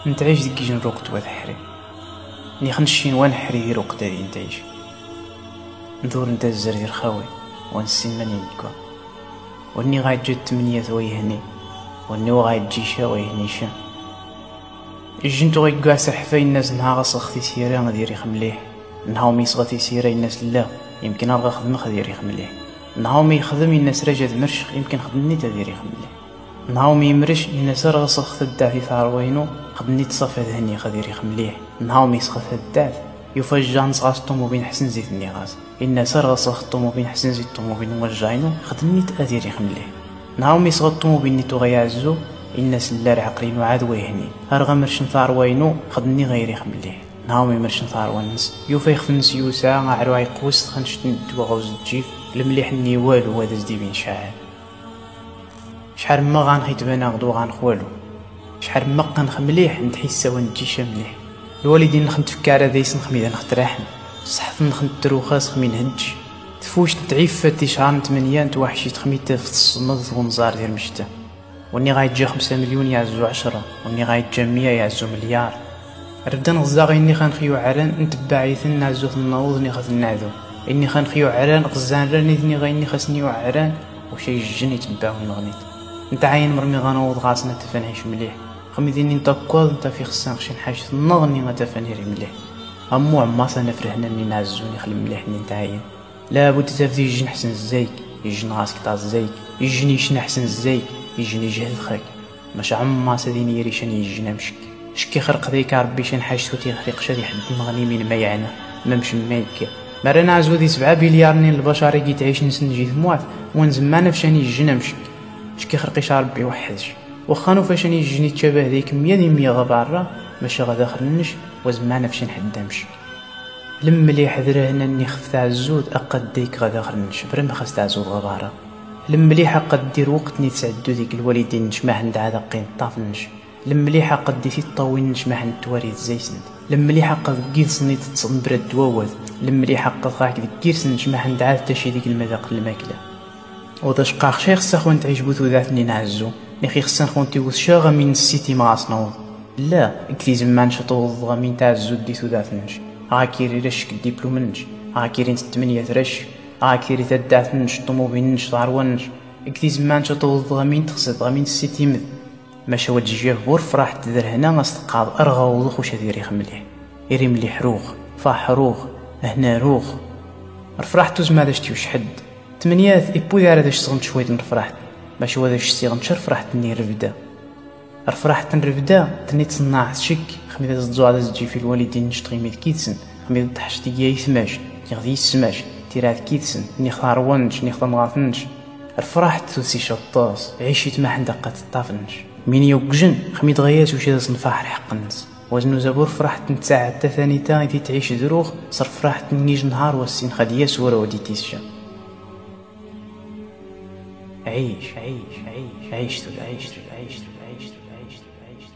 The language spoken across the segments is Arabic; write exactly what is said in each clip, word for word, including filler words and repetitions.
نتعيش ديك جن روقت وذحري ني خنشين ونحري روق داري نتعيش ندور نتا الزرير خاوي ونسين من يدكو وني غايد جد تمنية ويهني وني وغايد جيشا ويهنيشا الجنتو غيقع سحفاي الناس نها غصغتي سيرا غادي ريخ مليح نهاو ميصغتي سيرا الناس لا يمكن أبغى خدمة غادي ريخ مليح نهاو ميخدم الناس رجع مرشخ يمكن خدمني تادي ريخ مليح نهاو ميمرش الناس راه غصغت الدع في فاروينو خدني تصافى ذهني غادي ريخ مليح نهاو ميسغت الدع يفجع نصغاس طوموبيل حسن زيت النغاز الناس راه غصغت طوموبيل حسن زيت طوموبيل وجاينو خدني تادي ريخ مليح نهاو ميسغت طوموبيل نيتو غيعزو الناس اللي عقلين وعاد ويهني هرغا مرشن فاروينو خدني غير ريخ مليح نهاو ميمرشن فاروانس يوفا يخفنس يوسع عرو عيقوس خنشت ندوا غوز الجيف المليح ني والو هذا زدي بين شاعر شحال ما غنخيت بنا غدو غنخوالو شحال ما كنخ مليح نتحس ونجيش مليح الوالدين نخنت فكاره دايس نخميد نخترحن صحف نخنت تروخاس خمي نهج تفوش تعيف فاتي شهر ثمانية نتوحشي تخميت في الصمد ونزار ديال مشتا وني غايتجا خمسة مليون يعزو عشرة وني غايتجا مية يعزو مليار ربدا نغزاغي اني خانخيو عران نتبعيثن نعزو النوض ني خاص نعذو اني خانخيو عران غزان راني ثني غايني خاصني عران وشي الجن يتبعو نغنيت انت عاين مرمي غنوض غاسنا تفنعيش مليح خميديني انت كوال انت في خصان خشي نحاش نغني غتفنيري مليح امو عماصا نفرحنا اني نعزوني خلي مليح اني نتعاين لابد تفدي الجن حسن الزيك يجن غاسك طاز الزيك يجني يشن حسن الزيك يجني جهل خاك ماش عماصا ديني يريشان يجنا مشك شكي خرق ذيك ربي شي نحاجتو تيخريق شادي حد مغني من ما يعنا ما مش مايك مرنا عزو دي سبعة بليارني البشر يجي تعيش نسن جي ثموات ونزمانا فشاني يجنا مشك شكي خرقيش ربي وحدش وخانو فاشاني يجني تشابه ذيك مية دي مية غبارة ماشي غدا خرنش وزمانا فشان حدا مشك لم لي حذر هنا اني خفت عزود اقد ديك غدا خرنش برم خاص تعزود غبارة لم لي حق دير وقتني تسعدو ديك الوالدين نشما عند عذاقين طافنش لمليحة قد ديتي طوين نشمح نتواري الزيسن لمليحة قد قيد صنيت تصنبر الدواوذ لمليحة قد غاك ديك كيرسن نشمح ندعاد تاشي ديك المذاق الماكلة وذا شقاق شي خصا خوان تعيش بوثو ذاتني نعزو نخي خصا خوان تيوث شاغا من السيتي مغاس نوض لا اكتي زمان شطوض غامين تعزو ديثو ذاتنش غاكيري رشك الدبلومنش غاكيري تتمنية ثرش غاكيري تدعثنش طموبينش ضعروانش اكتي زمان شطوض غامين تخصد غامين السيتي مذ ماشا وجيه بور فرح تدر هنا غاستقاض ارغا وضخ وش هذي ريخ مليح يري مليح روخ فاح روخ هنا روخ رفرحتو زما داش تيوش حد تمنيات ايبو دار داش صغنت شويه نفرحت ماشي هو داش سيغنت شر فرحت ني رفدا رفرحت نرفدا تني تصنع شك خميد زدزو على زجي في الوالدين نشطغي ميت كيتسن خميد تحشتي يثماش يغدي يسماش تيرات كيتسن ني خاروانش ني خمغاثنش رفرحت توسي شطاس عيشيت ما حندقة الطافنش مين يوقجن خميد غياس وشي دا صنفاح حق الناس وزنو زبور فرحت نتساعد تا ثاني تا غيتي تعيش دروخ صر فرحت نيج نهار والسين خديا سورة ودي تيسشا عيش عيش عيش عيش تول عيش تول عيش تول عيش تول عيش تول عيش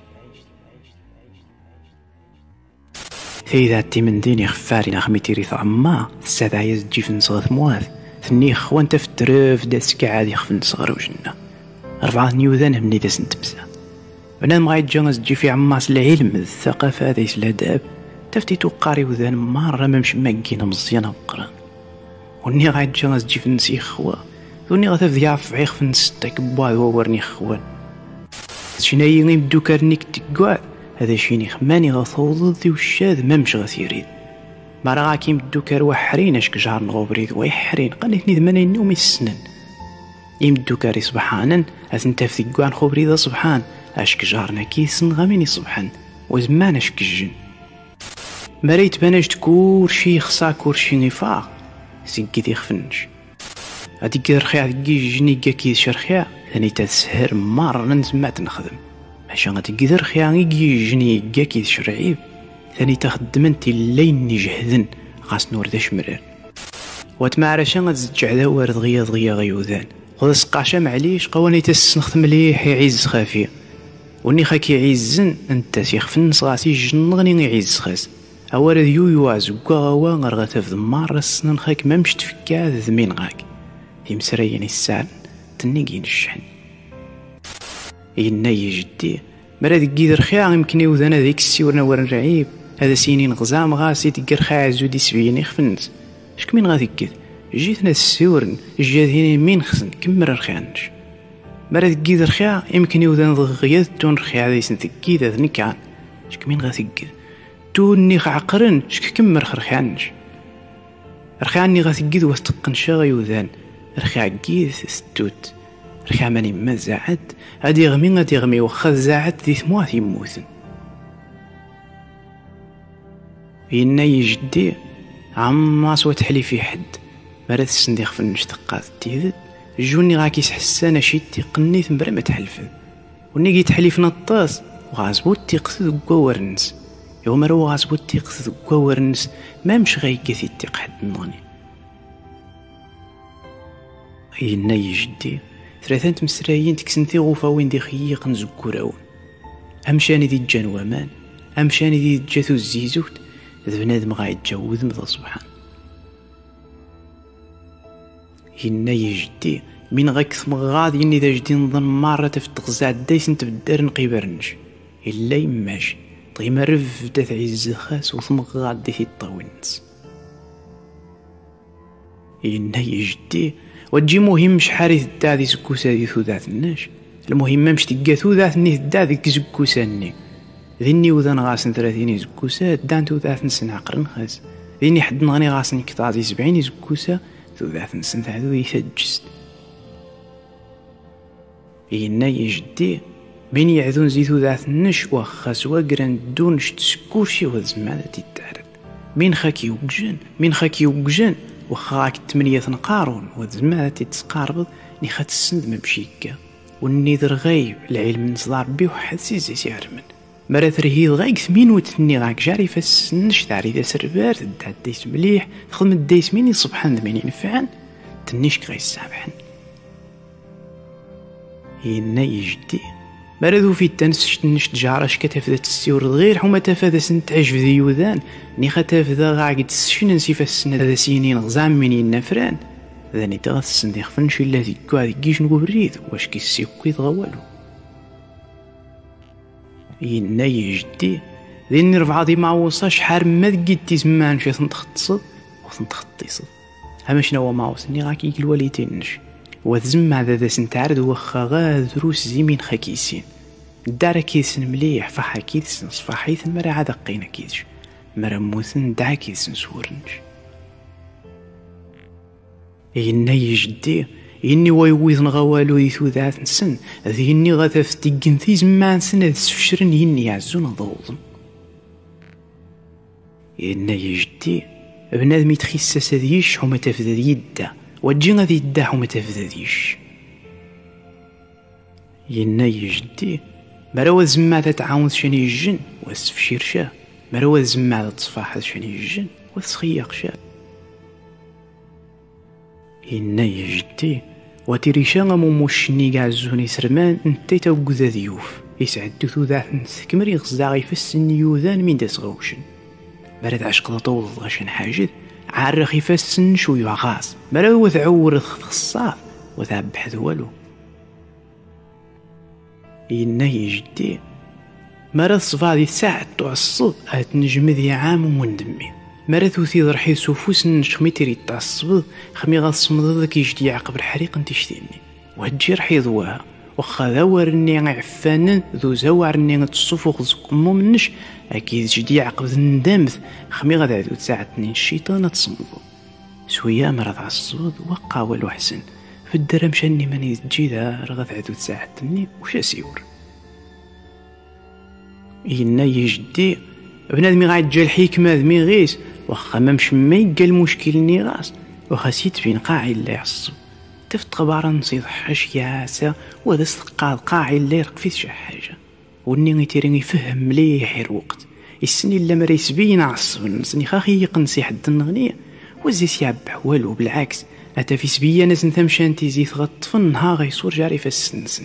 تول ثيدا تي من ديني خفاري نخميتي ريث عما الساد عايز تجي في نصغث مواث ثني خوان تفترف داس كعادي خفن صغر وجنا أربعة نيوذان مني داس نتبسا بنادم غايتجا تجي في عماس العلم الثقافة دايس الاداب تفتي توقاري وذان مرة ممش ماكينا مزيانة بقران وني غايتجا تجي في نسي خوا وني غتفدي عف عيخ في نستك بواذ وورني خوان شنايي غيبدو كارنيك تقعد هذا شيني خماني غثوض ذي وشاذ ممش غثيريد مرة غاكيم بدو كار حرين اشك جار نغوبريد ويحرين قالتني ذماني نومي السنن يمدو كاري سبحانا اثنتا في ثقوان خوبريد سبحان اشك جارنا كيسن غاميني سبحان وزمان اشك الجن مريت بناجت كورشي خصا كورشي غفاق سيكي دي خفنش هادي كي رخيع ديكي جني كي شرخيع ثاني تسهر مرة نسمعت نخدم ماشي غادي كي رخيع غي جني كي شرعيب ثاني تخدم انت اللين نجهذن غاس نور ذا شمران واتمعرشان غتزجع ذا وارد غيا ضغيا غيوذان خذ سقاشا معليش قواني تسنخت مليح يعز خافية وني خاك يعزن انت سيخفن صغاسي جنغني يعز خاس اوارد يو يوازو غاوا غرغا تفذ مار السنن خاك ممش تفكا ذمين غاك يمسريني السعن تنيقين الشحن ينا يجدي مرا دكي رخيا يمكن يوذن هذيك السيورنا ورن رعيب هذا سينين غزام غاسي دكي رخيا عزودي سبيني خفنت شك مين غاديكد جيتنا السيورن جاتيني مين خصن كمر رخيانش مرا دكي رخيا يمكن يوذن ضغيات تون رخيا هذا يسن دكي ذا نكان شك مين غاديكد توني عقرن شك كمر رخيانش رخياني غاديكد واستقن شا يوذن رخيا عكيد ستوت رخيا ماني ما زعد هادي غمي غادي غمي وخا زعد ذي ثموات يموتن ينا يجدي عما سوا تحلي في حد مرات السندي خفنش تقات تيذد جوني غاكيس حسانة شي تيقني ثمبرا ما تحلفد وني جي تحليف نطاس وغازبوت تيقصد كواورنس يوم رو غازبوت تيقصد كواورنس ما مش غايكاثي تيق حد نوني ينا يجدي ثلاثان تمسرايين تكسنتي غوفا وين دي خيق نزكوراون امشاني دي جان وامان امشاني دي جاتو الزيزوت ذ بنادم غا يتجوز مضى سبحان هنا يجدي من غاك ثمغاد يني ذا جدي نظن مرة تفتغزع دايس انت بدار نقيبرنش إلا يماش طيما رف داث عز خاس وثمغاد داث يطاونس هنا يجدي وتجي مهم شحال تدع ذي زكوسا ذي ثوذات الناش المهم مش تلقى ثوذات ني تدع ذيك زكوسا ني ذيني وذن غاسن ثلاثين زكوسا دان ثوذات نسن عقرن خاس ذيني حد نغني غاسن كطاع ذي سبعين زكوسا ثوذات نسن ثعذو يثجست ينا يجدي بين يعذون زي ثوذات النش وخا سوا قران دونش تسكوشي وزمانة تتعرض مين خاكي وقجن مين خاكي وقجن وخاك تمنية نقارون وزمانة تتسقاربض ني خات السند مبشيكا والنيذر غايب العلم نصدار بيه وحد سيزي سيعرمن مرا ترهيض غايك ثمين وتثني غاك جاري فالسنش تعري ذا سربار تدع الديس مليح تخدم الديس ميني صبحان ذمين ينفعن تنيشك غاي السابحن ينا يجدي مرا ذو في التنسش تنش تجارش كتف ذات السيور غير حما تفاذا سنتعجف ذي يوذان ني خاتف ذا غاك تسشن سيفا السنة ذا سينين غزام من ينفران ذاني تغاث السندي خفنش إلا ذي كوا ذي كيش نقبريد واش كيسيكوي تغوالو ينا يجدي ذي رفع ذي معوصاش حار ما ذكيد تيزمان شي تنتختصد وتنتخطيصد هما شنو معوصني غاكي يقل واليتينش وذزمع ذا ذا سنتعرض وخا غا دروس زيمين خاكيسين دارا كيسن مليح فحا كيسن صفاحيثن مرا عاد قينا كيدش مرا موثن دعا كيسن سورنش ينا يجدي إني ويويذ نغوالو ذي ثوذات نسن ذي إني غاثف تيقن ذي زمان سنة ذي سفشرن إني يعزون ضوضم إنا يجدي بنادم يتخيسس ذيش حما تفذا يدا وجي غادي يدا حما تفذا ذيش إنا يجدي مراوى زما تتعاون شاني الجن واسفشير شا مراوى زما تصفاح شاني الجن واسخيق شا إنا يجدي وتريشا موموشني قعزوني سرمان انتي توقذا ذيوف يسعدو ثوذات نثكمري غزا غيفسن يوذان من داس غوشن مراد عشق طول غشن حاجد عارخ يفسن شوية غاز مراد وثعور خصاف وثاب بحث والو إنا يجدي مراد صفادي ساعة تعصب هتنجم ذي عام ومندمي مرات وثي ضرحي سوفوس نشخمي تريد تعصب خمي غاصمض ذاك يجدي يعقب الحريق انتشتيني وهجي رح يضواها وخا ذاورني عفانا ذو زوارني تصفوخ زقمو منش اكيد جدي يعقب ذندامث خمي غدا ذو تساعدني الشيطان تصمضو سويا مرات عصب وقا والو حسن في الدرم شاني ماني تجي ذا رغد عدو تساعدني وش اسيور إنا يجدي بنادمي غايت جا الحكمة ذمي غيس وخا مامش ما يلقى المشكل ني غاس وخا سيت بين قاعي اللي يعصب تفت غبارا نصيد حاش ياسا وهذا استقاد قاعي اللي يرق فيه شي حاجة وني غيتيري يفهم مليح الوقت السني اللي مريس بين عصب نسني خاخي يقنسي حد النغنية وزيس يعبح والو بالعكس اتا في سبيا ناس نثمشانتي زيت غطفن ها غيصور جاري فالسنسن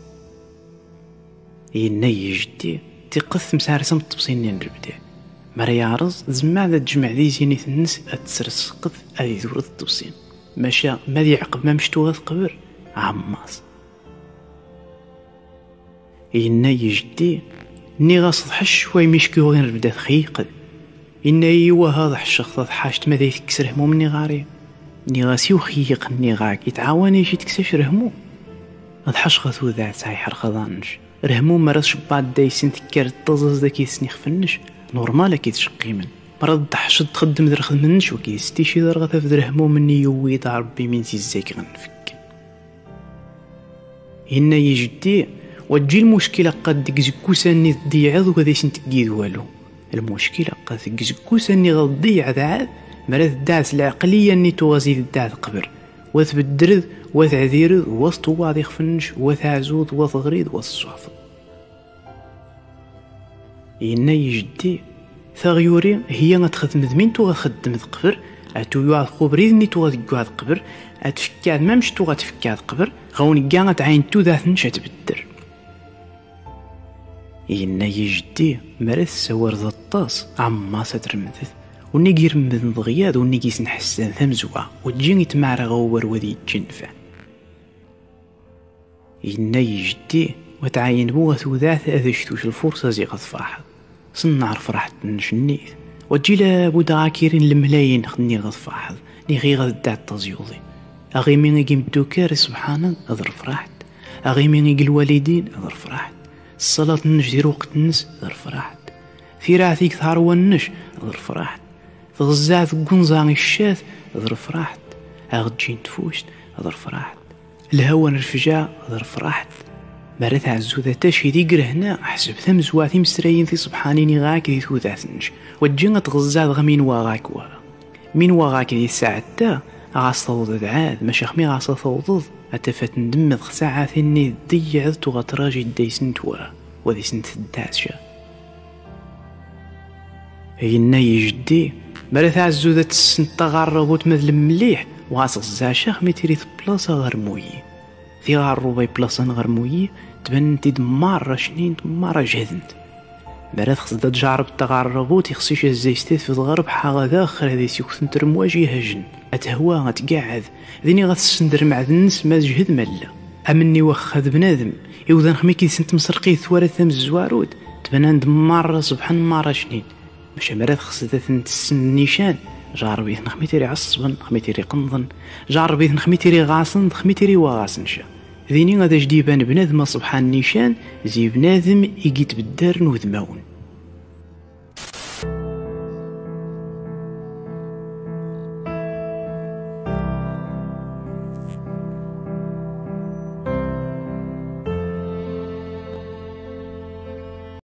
إنا يجدي تيقث مسارسة متبصيني نربدي مرا يعرض زما ذا تجمع ذي زيني الناس اتسرس قذ اذي ذورة التبصين ماشا ماذي عقب ما مشتو غاث قبر عماص إنا يجدي ني غاصد حش شوي مشكو غير بدا خيق إنا يوا هذا الشخص حاشت ماذا يتكسر همو مني غاري ني غاسي وخيق ني غاك يتعاون يجي تكسش رهمو هاد حش غاثو ذات ساي حرخضانش رهمو مرض بعد دايسين تكار طزز دا كيسني خفنش نورمال كيتشقي من مرض حش تخدم ذر خدمنش وكيستيشي ذر غاثا في رهمو مني يوي تاع ربي من تيزاك غنفك إنا يجدي وتجي المشكلة قد ديكزكوساني تضيع ذو كذا سنتقيد والو المشكلة قد ديكزكوساني غضيع ذا مرات داعس العقلية اني توازي الداعس قبر وثبدرد وثعذيرد وسط وعضي خفنش وثعزود وثغريد وثصعف إنا يجدي ثغيوري هي غتخدم ذمين تو غتخدم قبر اتو يوعد خبريد ني تو غتقعد قبر اتفكاد مامش تو غتفكاد قبر غوني كاع غتعين تو ذات نش تبدر إنا يجدي مرث سوار ذا الطاس عما سترمثث ونيجي يرمذ ضغياد ونيجي سنحسن ثمزوعة وتجيني تمعر غور وذي تجنفع إنا يجدي وتعين بوغ ثوذاث أذشتوش الفرصة زي غضفاحة صنع فرحت نشنيث وتجي لابد عاكيرين الملايين خدني غضفاحة ني غي غدع التزيوضي أغي من يجي مدوكاري سبحانا أذر فرحت أغي من يجي الوالدين أذر فرحت الصلاة نش دير وقت النس ذر فرحت في راثيك ثار ونش ذر فرحت تغزع في قنزان الشاث ذر فرحت أغجين تفوشت ذر فرحت الهوا نرفجع ذر فرحت مرث عزوذة تاشي دي قرهنا حسب ثم زواتي مستريين في سبحانيني غاك ذي ثوذاتنش وجينا تغزع غمين واغاك وا مين واغاك ذي الساعة تا غاص توضد عاد مشاخ مي غاص توضد أتفت ندمذ ساعة ثني ضيعت تغطراجي دي سنتوا وذي سنت الداسشة هينا يجدي مرث عزوذة السنت غاربوت مثل مليح وغاص غزاشا خمي تريث بلاصة غرموي في غاربوي بلاصة غرموي تبان تي دمار شنين دمار جهدنت مرث خصدا تجارب تغاربوت يخصيش الزيستيت في الغرب حاغا داخل هذي سيكون ترمواجي هجن أتهوى غتقعد ذيني غتسندر مع الناس ما جهد ملا أمني وخذ بنادم يوذن خمي كي سنت مسرقي ثوارث ثم الزوارود تبان دمار سبحان مارا شنين باش مرات خصدا تنتسن النيشان جاربي خمي تيري عصبن خمي تيري قنضن جاربي خمي تيري غاصن خمي تيري وغاسنشا ذيني غدا جديبان بنادم سبحان النيشان زي بنادم يجي تبدار نوذماون